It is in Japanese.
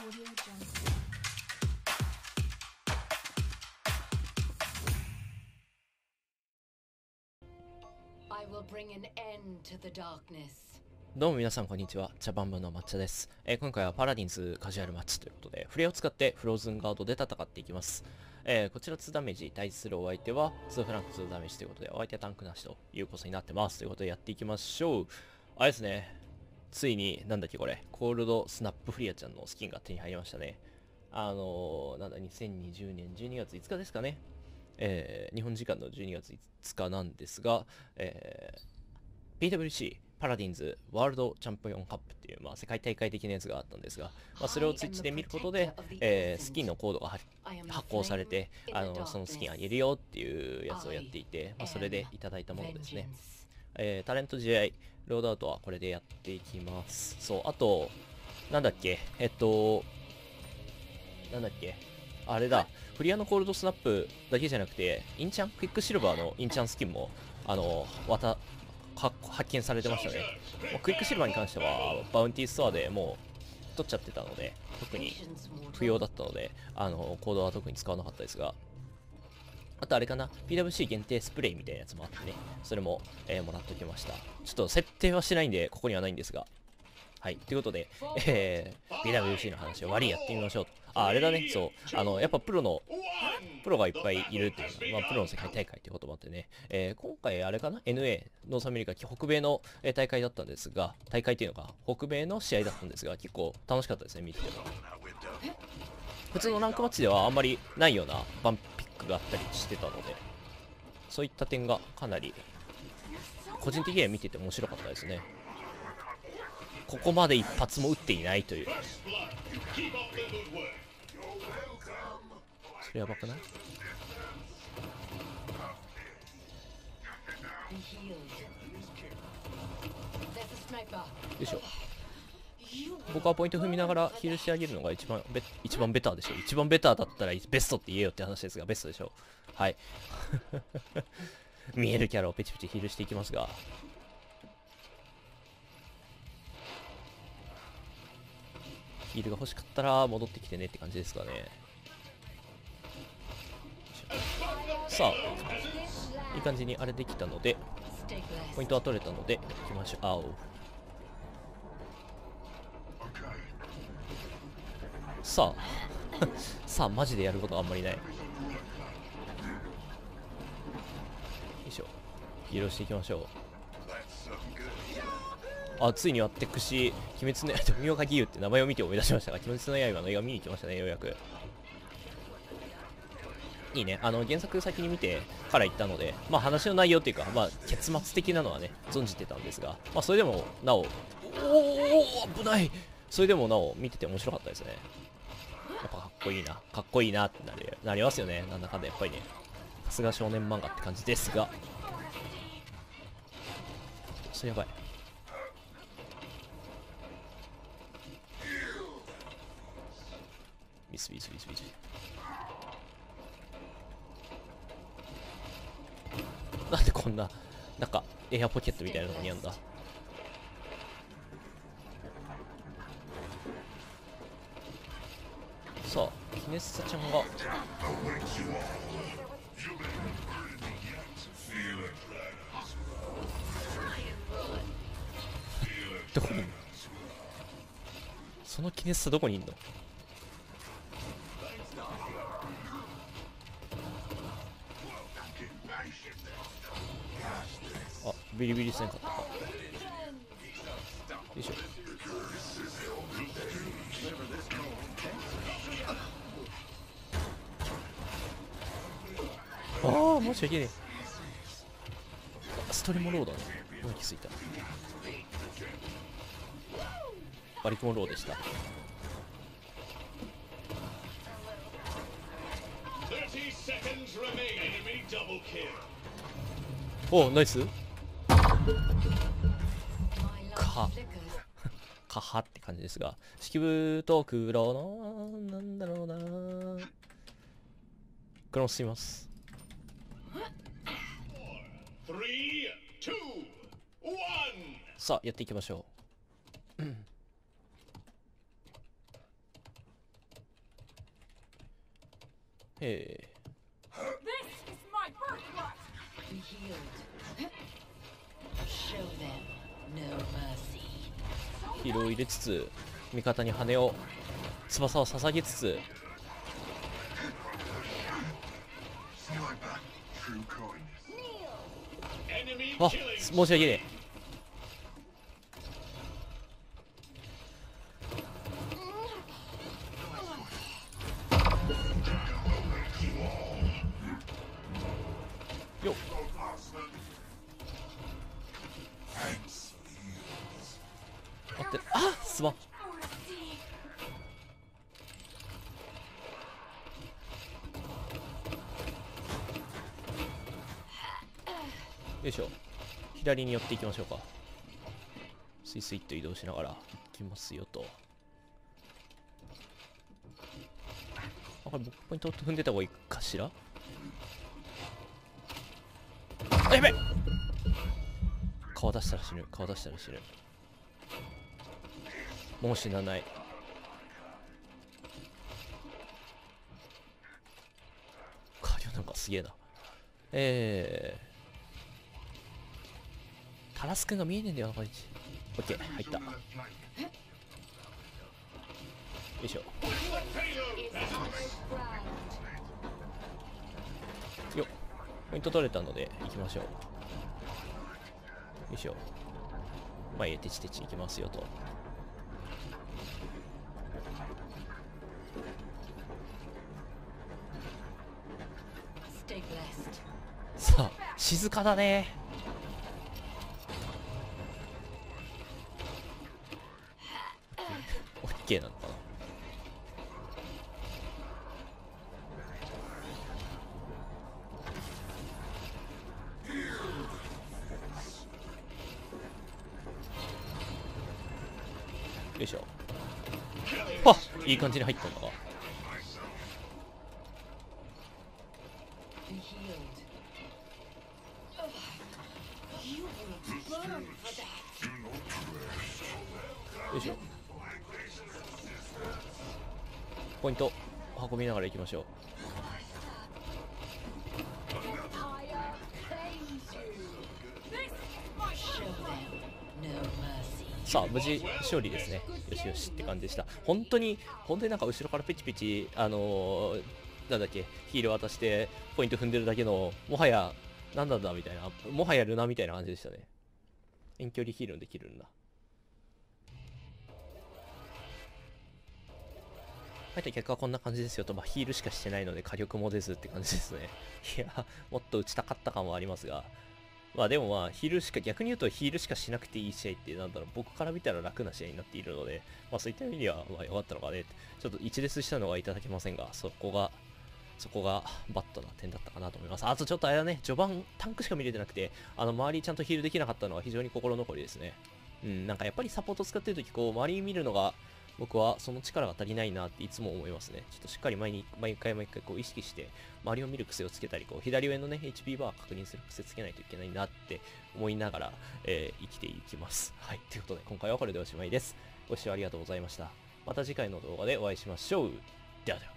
どうも皆さんこんにちは。茶番部の抹茶です。今回はパラディンズカジュアルマッチということで、フレを使ってフローズンガードで戦っていきます。こちら2ダメージ、対するお相手は2フランク2ダメージということで、お相手はタンクなしということになってます。ということでやっていきましょう。あれですね。ついに、なんだっけこれ、コールドスナップフリアちゃんのスキンが手に入りましたね。なんだ、2020年12月5日ですかね。日本時間の12月5日なんですが、PWC パラディンズワールドチャンピオンカップっていう、世界大会的なやつがあったんですが、それをツイッチで見ることで、スキンのコードが発行されて、そのスキンあげるよっていうやつをやっていて、それでいただいたものですね。タレント試合、ロードアウトはこれでやっていきます。そう、あと、なんだっけ、なんだっけ、あれだ、フリアのコールドスナップだけじゃなくて、インチャン、クイックシルバーのインチャンスキンも、発見されてましたね。クイックシルバーに関してはバウンティーストアでもう取っちゃってたので特に不要だったのでコードは特に使わなかったですが、あとあれかな PWC 限定スプレーみたいなやつもあってね、それも、もらっておきました。ちょっと設定はしてないんでここにはないんですが、はい、ということで、PWC の話を割りやってみましょうと。あれだね、そう、やっぱプロがいっぱいいるっていうのは、プロの世界大会っていうこともあってね、今回あれかな NA、ノースアメリカ、北米の、大会だったんですが、大会っていうのが北米の試合だったんですが、結構楽しかったですね、見てても。普通のランクマッチではあんまりないようなバンピックがあったりしてたので、そういった点がかなり、個人的には見てて面白かったですね。ここまで一発も打っていないという。それやばくない？よいしょ。僕はポイント踏みながらヒールしてあげるのが一番ベターでしょ。一番ベターだったらベストって言えよって話ですが、ベストでしょ。はい。見えるキャラをペチペチヒールしていきますが、ヒールが欲しかったら戻ってきてねって感じですかね。さあ、いい感じにあれできたので、ポイントは取れたので、行きましょう。青。さあ、さあ、マジでやることあんまりない。よいしょ。ヒールしていきましょう。あ、ついにワッテクシ、鬼滅の刃、富岡義勇って名前を見て思い出しましたが、鬼滅の刃の映画見に行きましたね、ようやく。いいね、原作先に見てから行ったので、話の内容っていうか、結末的なのはね、存じてたんですが、それでもなお、危ない、それでもなお、見てて面白かったですね。やっぱかっこいいなってなりますよね、なんだかんだやっぱりね。さすが少年漫画って感じですが、それやばい。ミス。なんでこんな、なんか、エアポケットみたいなのにあんだ。さあ、キネッサちゃんが。どこにいんの？そのキネッサどこにいんの？あ、ビリビリせんかったか。よいしょ。ああ、もし訳ねえ。ストリモローだね。今気づいた。バリコンローでした。お、ナイス。かはって感じですが、式部と黒のなんだろうな、クロンします。さあやっていきましょう。 へえ。ヒールを入れつつ、味方に羽を、翼を捧げつつ、あ、申し訳ねえ。よっ。待って、あ、すまん。よいしょ。左に寄っていきましょうか。スイスイっと移動しながら行きますよと。あ、これ僕ポイント踏んでた方がいいかしら。あ、やべえ。顔出したら死ぬ、顔出したら死ぬ。もう死なない。カリオなんかすげえな。タラスくんが見えねえんだよな、こいつ。オッケー、入った。よいしょ。よっ。ポイント取れたので行きましょう。よいしょ。前へテチテチ行きますよと。さあ、静かだね。オッケーなのかな。よいしょ。わっ、いい感じに入ったんだが。よいしょ。ポイント運びながら行きましょう。さあ無事勝利ですね。よしよしって感じでした。本当になんか後ろからペチペチなんだっけ、ヒール渡してポイント踏んでるだけの、もはやなんなんだみたいな、もはやルナみたいな感じでしたね。遠距離ヒールのできるんだ。大体結果はこんな感じですよと、まあ、ヒールしかしてないので火力も出ずって感じですね。いや、もっと打ちたかった感はありますが、まあでもまあヒールしか、逆に言うとヒールしかしなくていい試合って、なんだろう、僕から見たら楽な試合になっているので、まあそういった意味ではまあ良かったのかね。ちょっと一列したのはいただけませんが、そこがバットな点だったかなと思います。あとちょっとあれだね、序盤タンクしか見れてなくて、周りちゃんとヒールできなかったのは非常に心残りですね。うん、なんかやっぱりサポート使ってるとき、こう周り見るのが、僕はその力が足りないなっていつも思いますね。ちょっとしっかり毎回こう意識して周りを見る癖をつけたり、こう左上のね HP バー確認する癖つけないといけないなって思いながら、生きていきます。はい、ということで今回はこれでおしまいです。ご視聴ありがとうございました。また次回の動画でお会いしましょう。ではでは。